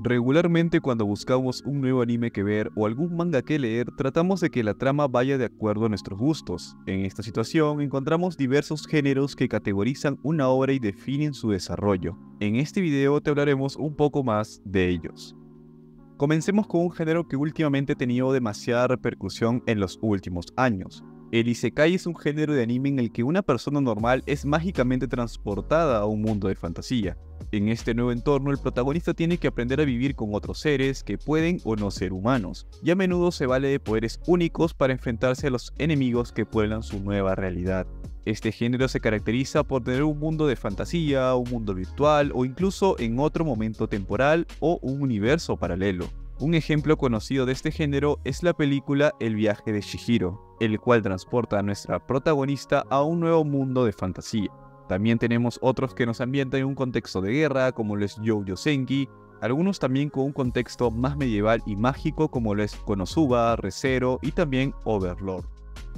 Regularmente cuando buscamos un nuevo anime que ver o algún manga que leer, tratamos de que la trama vaya de acuerdo a nuestros gustos. En esta situación encontramos diversos géneros que categorizan una obra y definen su desarrollo. En este video te hablaremos un poco más de ellos. Comencemos con un género que últimamente ha tenido demasiada repercusión en los últimos años. El Isekai es un género de anime en el que una persona normal es mágicamente transportada a un mundo de fantasía. En este nuevo entorno, el protagonista tiene que aprender a vivir con otros seres que pueden o no ser humanos, y a menudo se vale de poderes únicos para enfrentarse a los enemigos que pueblan su nueva realidad. Este género se caracteriza por tener un mundo de fantasía, un mundo virtual o incluso en otro momento temporal o un universo paralelo. Un ejemplo conocido de este género es la película El viaje de Chihiro, el cual transporta a nuestra protagonista a un nuevo mundo de fantasía. También tenemos otros que nos ambientan en un contexto de guerra, como lo es Youjo Senki, algunos también con un contexto más medieval y mágico, como lo es Konosuba, Re:Zero y también Overlord.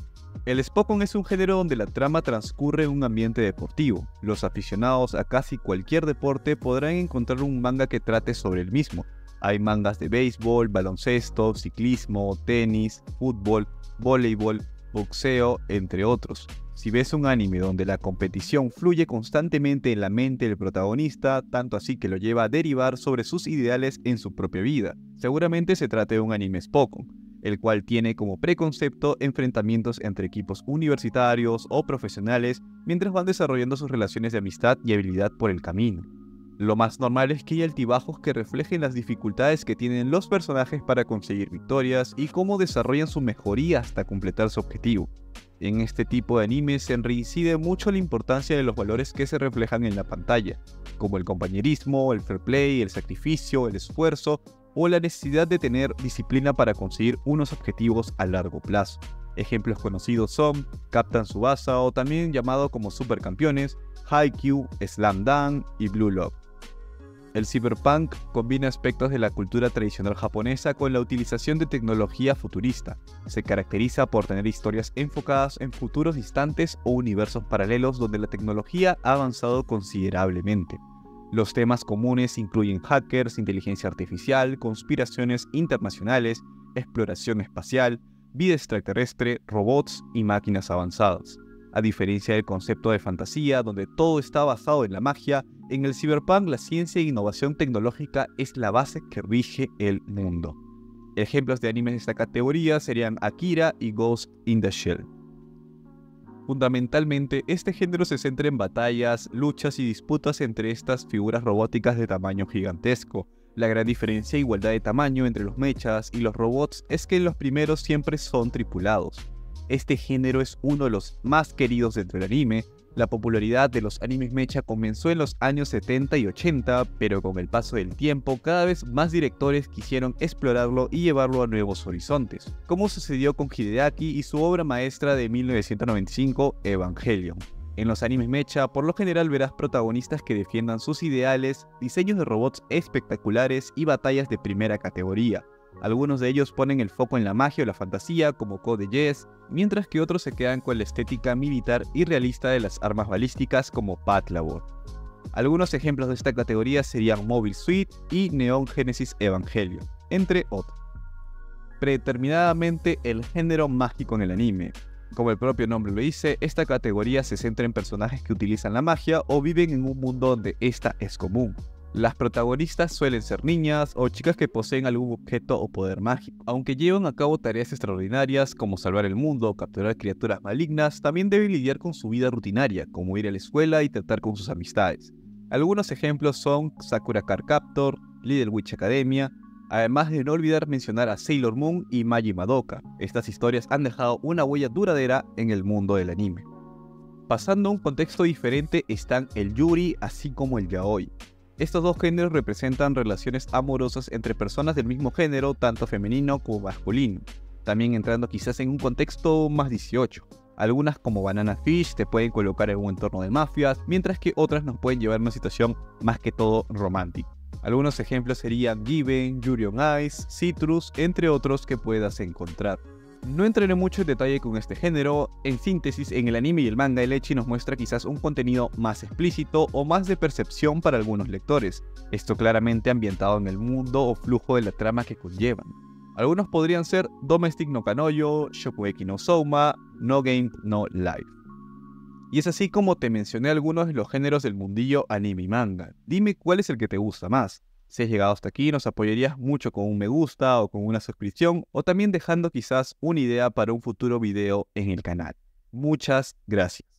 El Spokon es un género donde la trama transcurre en un ambiente deportivo. Los aficionados a casi cualquier deporte podrán encontrar un manga que trate sobre el mismo. Hay mangas de béisbol, baloncesto, ciclismo, tenis, fútbol, voleibol, boxeo, entre otros. Si ves un anime donde la competición fluye constantemente en la mente del protagonista, tanto así que lo lleva a derivar sobre sus ideales en su propia vida, seguramente se trata de un anime Spokon, el cual tiene como preconcepto enfrentamientos entre equipos universitarios o profesionales mientras van desarrollando sus relaciones de amistad y habilidad por el camino. Lo más normal es que haya altibajos que reflejen las dificultades que tienen los personajes para conseguir victorias y cómo desarrollan su mejoría hasta completar su objetivo. En este tipo de anime se reincide mucho la importancia de los valores que se reflejan en la pantalla, como el compañerismo, el fair play, el sacrificio, el esfuerzo o la necesidad de tener disciplina para conseguir unos objetivos a largo plazo. Ejemplos conocidos son Captain Tsubasa, o también llamado como Supercampeones, Haikyuu, Slam Dunk y Blue Lock. El cyberpunk combina aspectos de la cultura tradicional japonesa con la utilización de tecnología futurista. Se caracteriza por tener historias enfocadas en futuros distantes o universos paralelos donde la tecnología ha avanzado considerablemente. Los temas comunes incluyen hackers, inteligencia artificial, conspiraciones internacionales, exploración espacial, vida extraterrestre, robots y máquinas avanzadas. A diferencia del concepto de fantasía, donde todo está basado en la magia, en el cyberpunk la ciencia e innovación tecnológica es la base que rige el mundo. Ejemplos de animes de esta categoría serían Akira y Ghost in the Shell. Fundamentalmente, este género se centra en batallas, luchas y disputas entre estas figuras robóticas de tamaño gigantesco. La gran diferencia e igualdad de tamaño entre los mechas y los robots es que los primeros siempre son tripulados. Este género es uno de los más queridos dentro del anime. La popularidad de los animes mecha comenzó en los años 70 y 80, pero con el paso del tiempo cada vez más directores quisieron explorarlo y llevarlo a nuevos horizontes, como sucedió con Hideaki y su obra maestra de 1995, Evangelion. En los animes mecha, por lo general verás protagonistas que defiendan sus ideales, diseños de robots espectaculares y batallas de primera categoría. Algunos de ellos ponen el foco en la magia o la fantasía, como Code Geass, mientras que otros se quedan con la estética militar y realista de las armas balísticas, como Patlabor. Algunos ejemplos de esta categoría serían Mobile Suit y Neon Genesis Evangelion, entre otros. Predeterminadamente el género mágico en el anime. Como el propio nombre lo dice, esta categoría se centra en personajes que utilizan la magia o viven en un mundo donde esta es común. Las protagonistas suelen ser niñas o chicas que poseen algún objeto o poder mágico. Aunque llevan a cabo tareas extraordinarias como salvar el mundo o capturar criaturas malignas, también deben lidiar con su vida rutinaria, como ir a la escuela y tratar con sus amistades. Algunos ejemplos son Sakura Card Captor, Little Witch Academia, además de no olvidar mencionar a Sailor Moon y Magi Madoka. Estas historias han dejado una huella duradera en el mundo del anime. Pasando a un contexto diferente están el yuri así como el yaoi. Estos dos géneros representan relaciones amorosas entre personas del mismo género, tanto femenino como masculino, también entrando quizás en un contexto más 18. Algunas, como Banana Fish, te pueden colocar en un entorno de mafias, mientras que otras nos pueden llevar a una situación más que todo romántica. Algunos ejemplos serían Given, Yuri on Ice, Citrus, entre otros que puedas encontrar. No entraré mucho en detalle con este género. En síntesis, en el anime y el manga, el ecchi nos muestra quizás un contenido más explícito o más de percepción para algunos lectores, esto claramente ambientado en el mundo o flujo de la trama que conllevan. Algunos podrían ser Domestic no Kanojo, Shokugeki no Souma, No Game No Life. Y es así como te mencioné algunos de los géneros del mundillo anime y manga. Dime cuál es el que te gusta más. Si has llegado hasta aquí, nos apoyarías mucho con un me gusta o con una suscripción, o también dejando quizás una idea para un futuro video en el canal. Muchas gracias.